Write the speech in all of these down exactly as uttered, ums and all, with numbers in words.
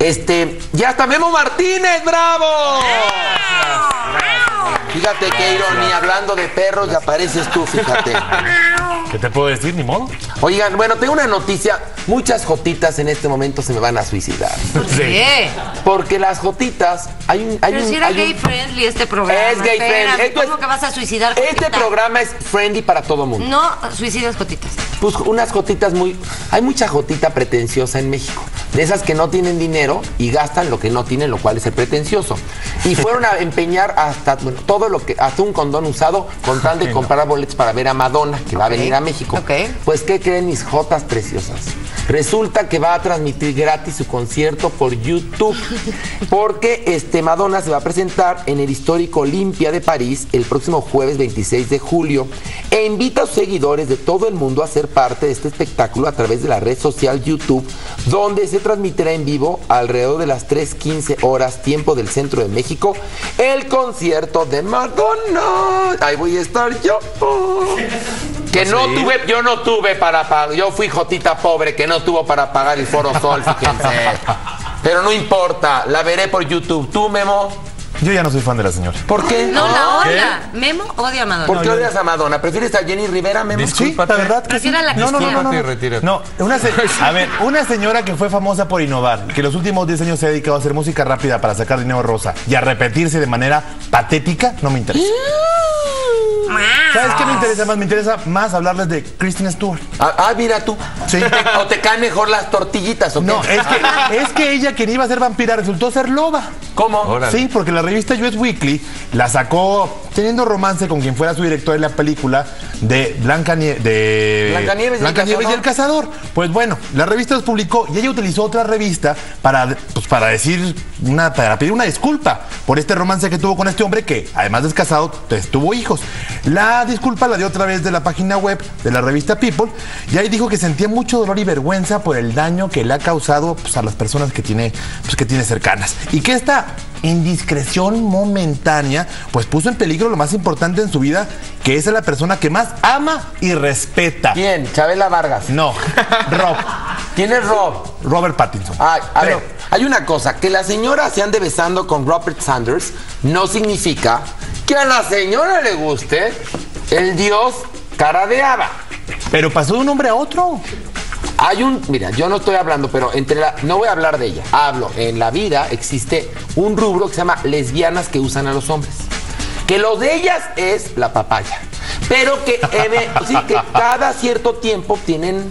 Este, ya está Memo Martínez, ¡bravo! Fíjate qué ironía, hablando de perros, ya apareces tú, fíjate. ¿Qué te puedo decir? Ni modo. Oigan, bueno, tengo una noticia. Muchas jotitas en este momento se me van a suicidar. ¿Por qué? Porque las jotitas... Hay un, hay Pero un, si era hay gay un... friendly este programa. Es gay Espérame, friendly. ¿Cómo es... que vas a suicidar jotitas? Este programa es friendly para todo mundo. No suicidas jotitas. Pues unas jotitas muy... Hay mucha jotita pretenciosa en México. De esas que no tienen dinero y gastan lo que no tienen, lo cual es el pretencioso. Y fueron a empeñar hasta bueno, todo lo que... Hasta un condón usado con tal de comprar boletos para ver a Madonna, que va a venir a México. Okay. Pues, ¿qué creen mis jotas preciosas? Resulta que va a transmitir gratis su concierto por YouTube. Porque este, Madonna se va a presentar en el histórico Olimpia de París el próximo jueves veintiséis de julio. E invita a sus seguidores de todo el mundo a ser parte de este espectáculo a través de la red social YouTube, donde se transmitirá en vivo alrededor de las tres quince horas tiempo del centro de México el concierto de Madonna. Ahí voy a estar yo. Que no ¿Sí? tuve, yo no tuve para pagar, yo fui jotita pobre que no tuvo para pagar el Foro Sol, fíjense. Pero no importa, la veré por YouTube. ¿Tú, Memo? Yo ya no soy fan de la señora. ¿Por qué? No, la ¿Qué? odia. Memo odia a Madonna. ¿Por qué No, yo- odias a Madonna? ¿Prefieres a Jenny Rivera, Memo? Sí, la verdad que sí. Prefiero a la No, no, no, no, no. Discúlpate y retírate. No, una se- a ver, una señora que fue famosa por innovar, que los últimos diez años se ha dedicado a hacer música rápida para sacar dinero rosa y a repetirse de manera patética, no me interesa. ¿Sabes qué me interesa más? Me interesa más hablarles de Kristen Stewart. Ah, ah, mira tú. Sí. ¿O te caen mejor las tortillitas o qué? No, es que, es que ella, quien iba a ser vampira, resultó ser loba. ¿Cómo? Órale. Sí, porque la revista U S Weekly la sacó teniendo romance con quien fuera su director de la película de Blanca Nie- de Blancanieves y el Blancanieves y el Cazador. Pues bueno, la revista los publicó y ella utilizó otra revista para, pues, para decir una, para pedir una disculpa por este romance que tuvo con este hombre que, además de casado, pues, tuvo hijos. La disculpa la dio a través de la página web de la revista People y ahí dijo que sentía mucho dolor y vergüenza por el daño que le ha causado pues, a las personas que tiene, pues, que tiene cercanas. Y que esta indiscreción momentánea pues puso en peligro lo más importante en su vida, que es a la persona que más ama y respeta. ¿Quién? Chabela Vargas. No, Rob. ¿Quién es Rob? Robert Pattinson. Ay, a Pero- ver, hay una cosa, que la señora se ande besando con Robert Sanders no significa que a la señora le guste el dios cara de haba. Pero pasó de un hombre a otro. Hay un, mira, yo no estoy hablando, pero entre la, no voy a hablar de ella, hablo, en la vida existe un rubro que se llama lesbianas que usan a los hombres. Que lo de ellas es la papaya. Pero que, eh, sí, que cada cierto tiempo tienen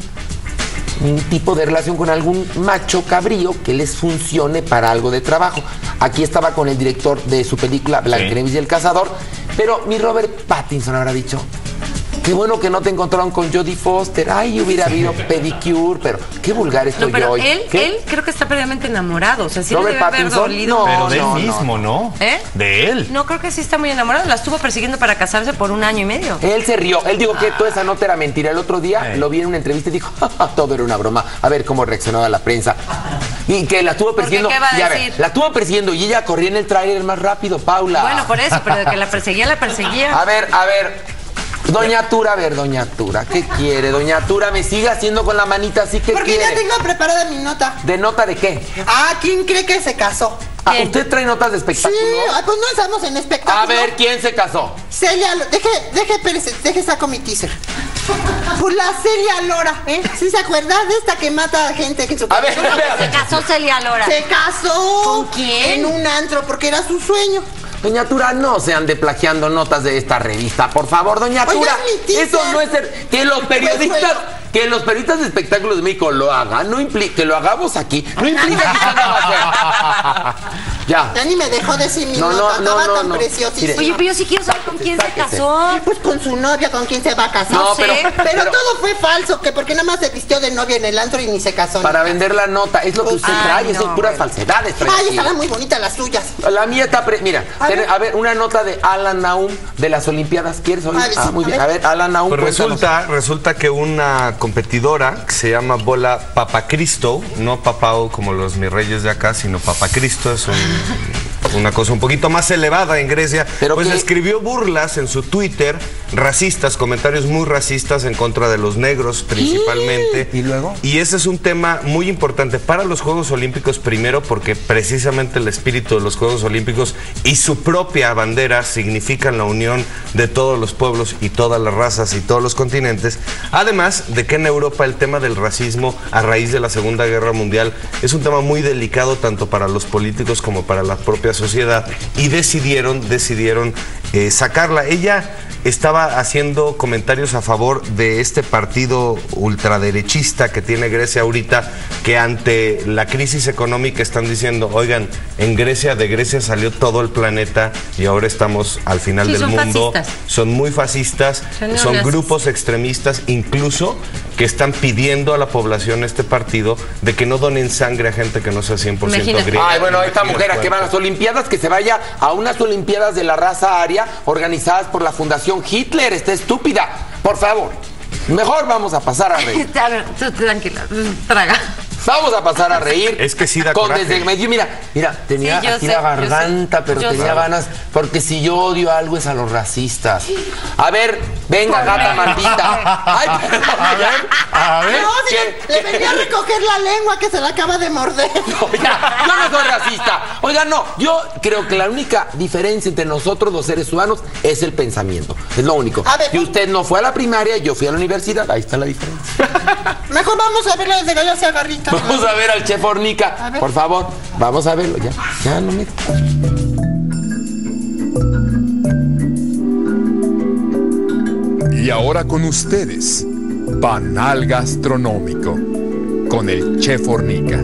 un tipo de relación con algún macho cabrío que les funcione para algo de trabajo. Aquí estaba con el director de su película Blancanieves y el Cazador, pero mi Robert Pattinson habrá dicho, qué bueno que no te encontraron con Jodie Foster, ay, hubiera habido pedicure, pero qué vulgar estoy No, pero yo hoy. él, ¿Qué? él creo que está previamente enamorado. O sea, sí le Robert debe haber Pattinson, dolido. no. Pero de él no, mismo, ¿no? ¿Eh? De él. No, creo que sí está muy enamorado. La estuvo persiguiendo para casarse por un año y medio. Él se rió, él dijo que toda esa nota era mentira. El otro día Eh. lo vi en una entrevista y dijo, "Ja, ja, todo era una broma. A ver cómo reaccionaba la prensa. Y que la estuvo persiguiendo. ¿qué va a y a decir? ver, la estuvo persiguiendo y ella corría en el tráiler más rápido, Paula. Bueno, por eso, pero de que la perseguía, la perseguía. A ver, a ver. Doña Tura, a ver, Doña Tura, ¿qué quiere? Doña Tura, me sigue haciendo con la manita así que Porque quiere. ya tengo preparada mi nota. ¿De nota de qué? Ah, ¿quién cree que se casó? Ah, ¿Quién? ¿usted trae notas de Sí, espectáculo? ah, pues no estamos en espectáculo. A ver, ¿quién se casó? Celia, Lo- deje, deje, espérese, deje saco mi teaser. Pues la Celia Lora, ¿eh? ¿Sí se acuerda de esta que mata a gente que en su A ver, cabeza? espérate. Se casó Celia Lora. Se casó. ¿Con quién? En un antro, porque era su sueño. Doña Tura, no se ande plagiando notas de esta revista, por favor, Doña Oiga, Tura. mi teaser. Eso no es ser, que los periodistas, bueno. que los periodistas de espectáculos de México lo hagan, no implica que lo hagamos aquí, no implica que se haga. Ya. Ya ni me dejó decir mi No, no, nota, no, estaba no, tan no. preciosísima. Mire. Oye, pero yo sí quiero saber con quién se Sáquese. casó. Pues con su novia, ¿con quién se va a casar? No, sé. pero, Pero, pero todo fue falso, que porque nada más se vistió de novia en el antro y ni se casó. ni para nada. vender la nota, es lo que usted Ay, trae, no, eso es puras bueno. falsedades. trae Ay, aquí. estaban muy bonitas las suyas. La mía está, pre- mira, A ten- ver. a ver, una nota de Alan Naum de las Olimpiadas, ¿quieres oír? A ver, Ah, sí, muy a bien, ver. a ver, Alan Naum. Pues cuéntanos. resulta, resulta que una competidora que se llama Bola Papacristo, no Papao como los mis reyes de acá, sino Papacristo, es un una cosa un poquito más elevada en Grecia, ¿Pero pues qué? escribió burlas en su Twitter, racistas, comentarios muy racistas en contra de los negros principalmente. ¿Y luego? Y ese es un tema muy importante para los Juegos Olímpicos, primero porque precisamente el espíritu de los Juegos Olímpicos y su propia bandera significan la unión de todos los pueblos y todas las razas y todos los continentes. Además de que en Europa el tema del racismo a raíz de la Segunda Guerra Mundial es un tema muy delicado tanto para los políticos como para la propia sociedad, y decidieron, decidieron eh, sacarla. Ella estaba haciendo comentarios a favor de este partido ultraderechista que tiene Grecia ahorita, que ante la crisis económica están diciendo, oigan, en Grecia, de Grecia salió todo el planeta y ahora estamos al final Sí, del son mundo. fascistas. Son muy fascistas, Son son neonazis. grupos extremistas, incluso que están pidiendo a la población, este partido, de que no donen sangre a gente que no sea cien por ciento Imagínate. griega. Ay, bueno, esta Imagínate mujer a que va a las cuánto. Olimpiadas, que se vaya a unas Olimpiadas de la raza aria organizadas por la Fundación Hitler. Está estúpida. Por favor. Mejor vamos a pasar a reír. A ver, tú tranquila, traga. Vamos a pasar a reír. Es que sí da Con coraje. desde medio, mira, mira, tenía Sí, yo aquí sé, la yo garganta, sé, pero yo tenía sé. ganas, porque si yo odio algo es a los racistas. A ver, venga, gata maldita. Ay, perdón, A ver, a ver. No, sí, ¿Qué? le, le venía a recoger la lengua que se la acaba de morder. Oiga, yo no soy racista. Oiga, no, yo creo que la única diferencia entre nosotros los seres humanos es el pensamiento. Es lo único. A ver, Si usted no fue a la primaria, yo fui a la universidad, ahí está la diferencia. Mejor vamos a verla desde Gallo hacia Garrita. Vamos a ver al chef Hornica, A ver. por favor. Vamos a verlo, ya. Ya, no me... Y ahora con ustedes, Panal Gastronómico, con el Chef Hornica.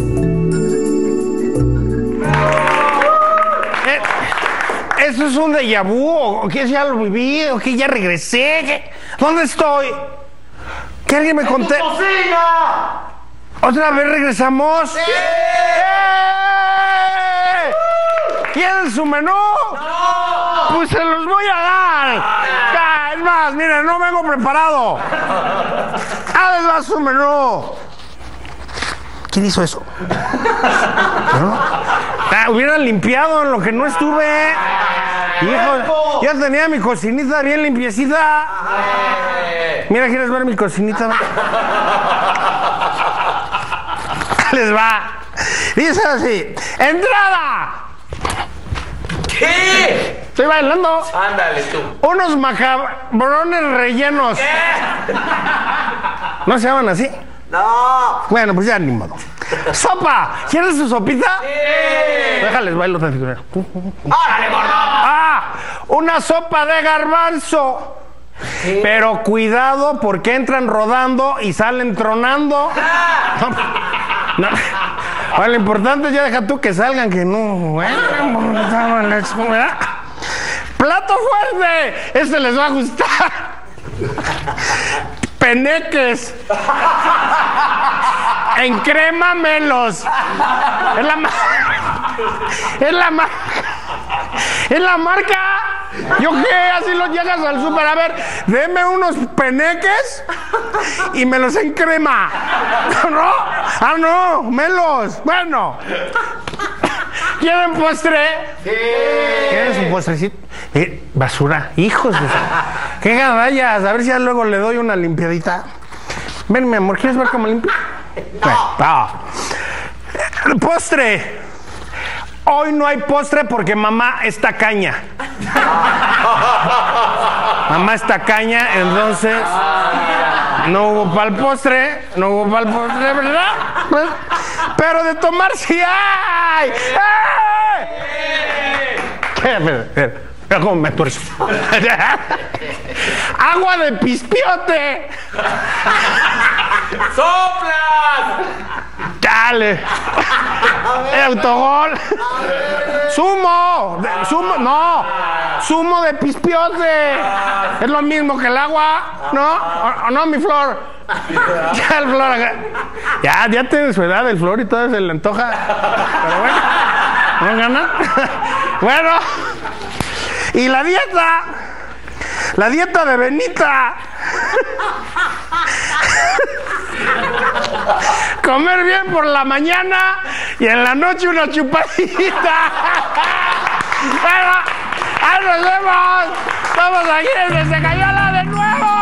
Eh, ¿Eso es un déjà vu? ¿O que ya lo viví? ¿O que ya regresé? ¿Qué? ¿Dónde estoy? ¿Que alguien me conté? ¿Otra vez regresamos? ¡Sí! ¿Quieren su menú? ¡No! Pues se los voy a dar. Ya, es más, miren, no vengo preparado. Ah, les va su menú. ¿Quién hizo eso? ¿No? Ah, hubieran limpiado en lo que no estuve. Hijo, ya tenía mi cocinita bien limpiecita. Mira, ¿quieres ver mi cocinita? Les va. Dice así: ¡entrada! ¿Qué? Estoy bailando. Ándale tú. Unos macabrones rellenos. ¿No se llaman así? No. Bueno, pues ya ni modo. ¡Sopa! ¿Quieres su sopita? Sí. Déjales bailo tantito. ¡Órale, gordo! ¡Ah! Una sopa de garbanzo. ¿Sí? Pero cuidado porque entran rodando y salen tronando. No, no. Bueno, lo importante es ya deja tú que salgan, que no. Bueno, ¿verdad? ¡Plato fuerte! Este les va a gustar. Peneques. Encrémamelos. Es la marca. Es la marca. Es la marca. ¿Yo qué? Así los llegas al súper. A ver, deme unos peneques y me los encrema. ¿No? Ah, no, melos. Bueno. ¿Quieren postre? Sí. ¿Quieren su postrecito? Eh, basura. Hijos de... ¡Qué gadallas! A ver si ya luego le doy una limpiadita. Ven, mi amor, ¿quieres ver cómo limpio? No. No. Eh, postre. Hoy no hay postre porque mamá está caña. Mamá está caña, entonces no hubo para el postre, no hubo para el postre, ¿verdad? Pero de tomar sí hay. ¡Eh! Espera, espera, mira cómo me tuerzo. Agua de pispiote. ¡Soplas! Dale. El autogol. Zumo. De, zumo. No. Zumo de pispiote. Es lo mismo que el agua. ¿No? ¿O, o no, mi Flor? Ya el Flor. Ya, ya tiene su edad el Flor y todo se le antoja. Pero bueno. ¿No gana? Bueno. Y la dieta. La dieta de Benita. Comer bien por la mañana y en la noche una chupadita. Bueno, ahí nos vemos. Estamos aquí desde Se Cayó la de nuevo.